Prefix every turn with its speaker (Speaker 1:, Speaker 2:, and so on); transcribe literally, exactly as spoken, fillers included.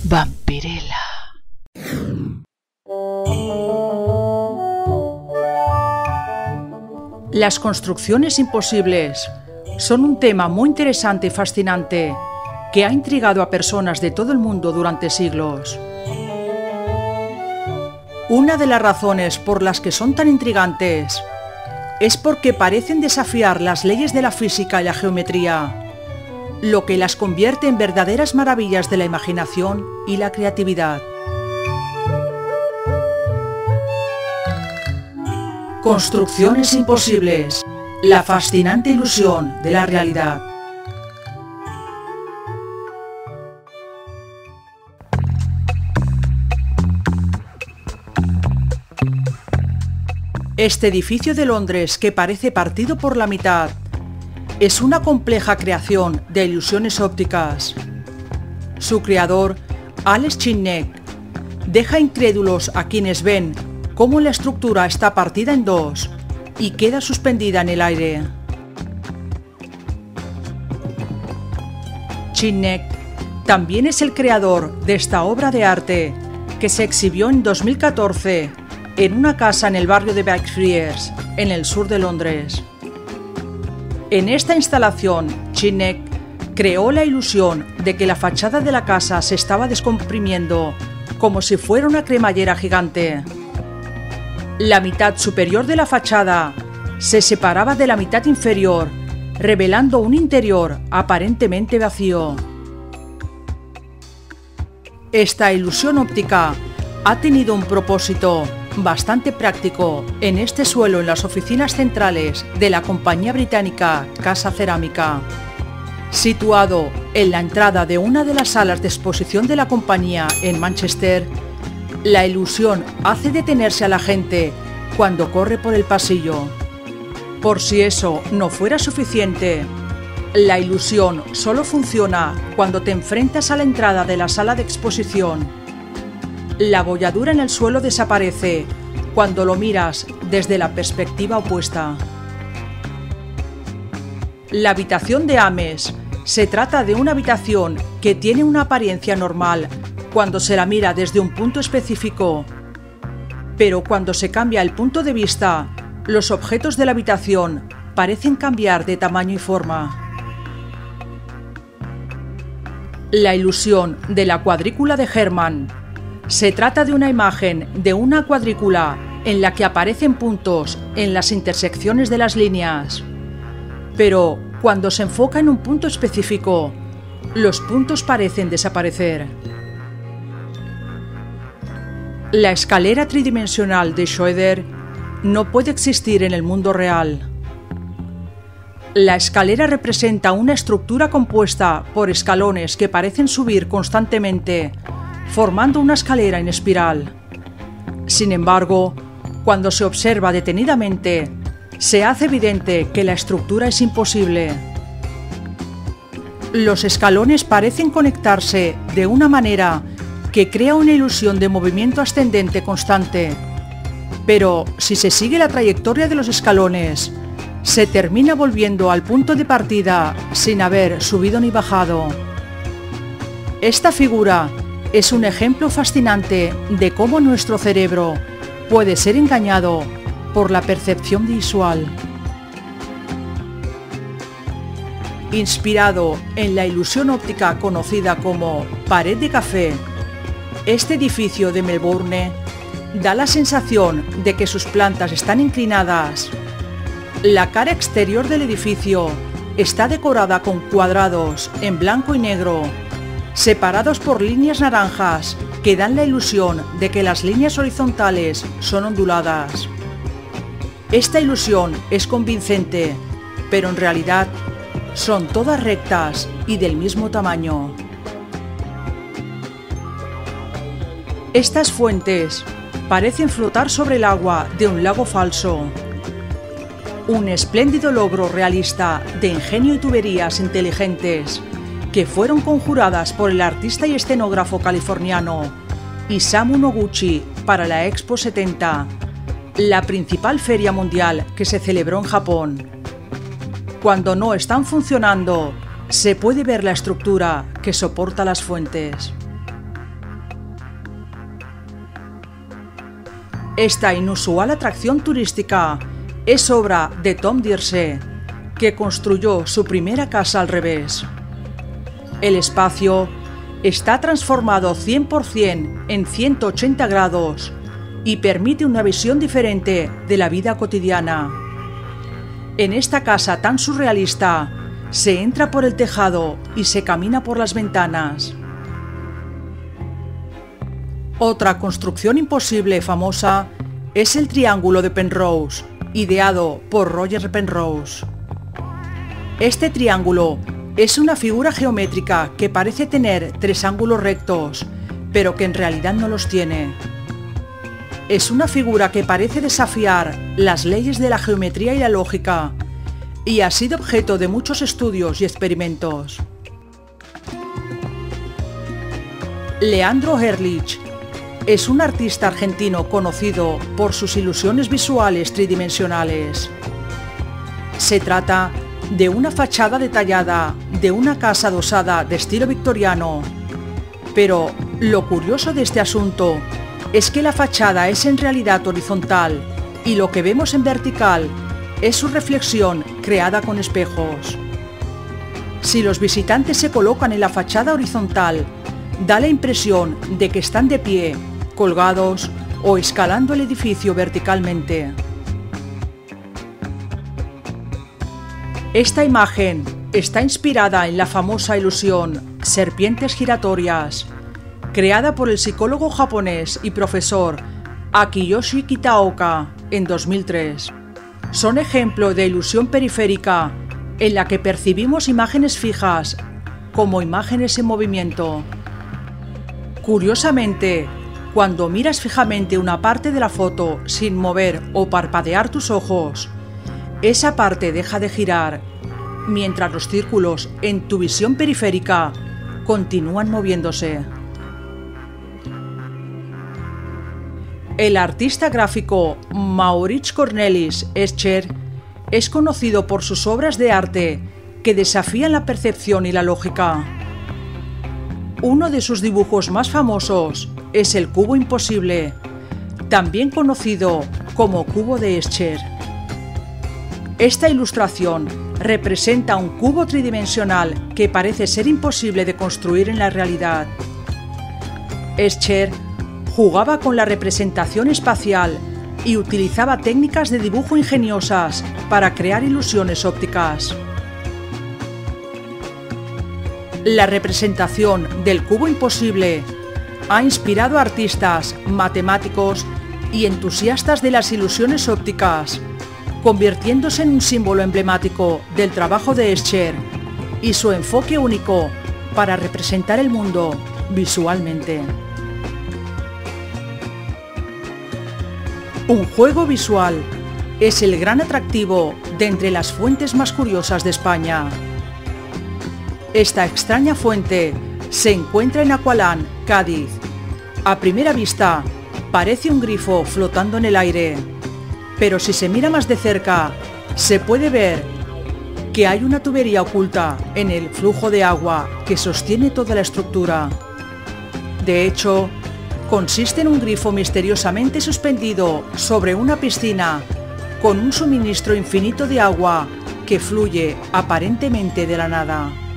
Speaker 1: Vampirella. Las construcciones imposibles son un tema muy interesante y fascinante que ha intrigado a personas de todo el mundo durante siglos. Una de las razones por las que son tan intrigantes es porque parecen desafiar las leyes de la física y la geometría, lo que las convierte en verdaderas maravillas de la imaginación y la creatividad. Construcciones imposibles, la fascinante ilusión de la realidad. Este edificio de Londres, que parece partido por la mitad, es una compleja creación de ilusiones ópticas. Su creador, Alex Chilnec, deja incrédulos a quienes ven cómo la estructura está partida en dos y queda suspendida en el aire. Chilnec también es el creador de esta obra de arte que se exhibió en dos mil catorce en una casa en el barrio de Blackfriars, en el sur de Londres. En esta instalación, Chilnec creó la ilusión de que la fachada de la casa se estaba descomprimiendo como si fuera una cremallera gigante. La mitad superior de la fachada se separaba de la mitad inferior, revelando un interior aparentemente vacío. Esta ilusión óptica ha tenido un propósito bastante práctico en este suelo en las oficinas centrales de la compañía británica Casa Cerámica. Situado en la entrada de una de las salas de exposición de la compañía en Manchester, la ilusión hace detenerse a la gente cuando corre por el pasillo. Por si eso no fuera suficiente, la ilusión solo funciona cuando te enfrentas a la entrada de la sala de exposición. La bolladura en el suelo desaparece cuando lo miras desde la perspectiva opuesta. La habitación de Ames se trata de una habitación que tiene una apariencia normal cuando se la mira desde un punto específico, pero cuando se cambia el punto de vista, los objetos de la habitación parecen cambiar de tamaño y forma. La ilusión de la cuadrícula de Hermann se trata de una imagen de una cuadrícula en la que aparecen puntos en las intersecciones de las líneas. Pero cuando se enfoca en un punto específico, los puntos parecen desaparecer. La escalera tridimensional de Schroeder no puede existir en el mundo real. La escalera representa una estructura compuesta por escalones que parecen subir constantemente, formando una escalera en espiral. Sin embargo, cuando se observa detenidamente, se hace evidente que la estructura es imposible. Los escalones parecen conectarse de una manera que crea una ilusión de movimiento ascendente constante. Pero si se sigue la trayectoria de los escalones, se termina volviendo al punto de partida sin haber subido ni bajado. Esta figura es un ejemplo fascinante de cómo nuestro cerebro puede ser engañado por la percepción visual. Inspirado en la ilusión óptica conocida como pared de café, este edificio de Melbourne da la sensación de que sus plantas están inclinadas. La cara exterior del edificio está decorada con cuadrados en blanco y negro, separados por líneas naranjas que dan la ilusión de que las líneas horizontales son onduladas. Esta ilusión es convincente, pero en realidad son todas rectas y del mismo tamaño. Estas fuentes parecen flotar sobre el agua de un lago falso. Un espléndido logro realista de ingenio y tuberías inteligentes que fueron conjuradas por el artista y escenógrafo californiano Isamu Noguchi para la Expo setenta, la principal feria mundial que se celebró en Japón. Cuando no están funcionando, se puede ver la estructura que soporta las fuentes. Esta inusual atracción turística es obra de Tom Dirce, que construyó su primera casa al revés. El espacio está transformado cien por cien en ciento ochenta grados y permite una visión diferente de la vida cotidiana. En esta casa tan surrealista se entra por el tejado y se camina por las ventanas. Otra construcción imposible famosa es el Triángulo de Penrose, ideado por Roger Penrose. Este triángulo es una figura geométrica que parece tener tres ángulos rectos, pero que en realidad no los tiene. Es una figura que parece desafiar las leyes de la geometría y la lógica, y ha sido objeto de muchos estudios y experimentos. Leandro Ehrlich es un artista argentino conocido por sus ilusiones visuales tridimensionales. Se trata de una fachada detallada de una casa adosada de estilo victoriano. Pero lo curioso de este asunto es que la fachada es en realidad horizontal y lo que vemos en vertical es su reflexión creada con espejos. Si los visitantes se colocan en la fachada horizontal, da la impresión de que están de pie, colgados o escalando el edificio verticalmente. Esta imagen está inspirada en la famosa ilusión Serpientes giratorias, creada por el psicólogo japonés y profesor Akiyoshi Kitaoka en dos mil tres. Son ejemplo de ilusión periférica en la que percibimos imágenes fijas como imágenes en movimiento. Curiosamente, cuando miras fijamente una parte de la foto sin mover o parpadear tus ojos, esa parte deja de girar, mientras los círculos en tu visión periférica continúan moviéndose. El artista gráfico Maurits Cornelis Escher es conocido por sus obras de arte que desafían la percepción y la lógica. Uno de sus dibujos más famosos es el cubo imposible, también conocido como cubo de Escher. Esta ilustración representa un cubo tridimensional que parece ser imposible de construir en la realidad. Escher jugaba con la representación espacial y utilizaba técnicas de dibujo ingeniosas para crear ilusiones ópticas. La representación del cubo imposible ha inspirado a artistas, matemáticos y entusiastas de las ilusiones ópticas, convirtiéndose en un símbolo emblemático del trabajo de Escher y su enfoque único para representar el mundo visualmente. Un juego visual es el gran atractivo de entre las fuentes más curiosas de España. Esta extraña fuente se encuentra en Acualán, Cádiz. A primera vista, parece un grifo flotando en el aire, pero si se mira más de cerca, se puede ver que hay una tubería oculta en el flujo de agua que sostiene toda la estructura. De hecho, consiste en un grifo misteriosamente suspendido sobre una piscina con un suministro infinito de agua que fluye aparentemente de la nada.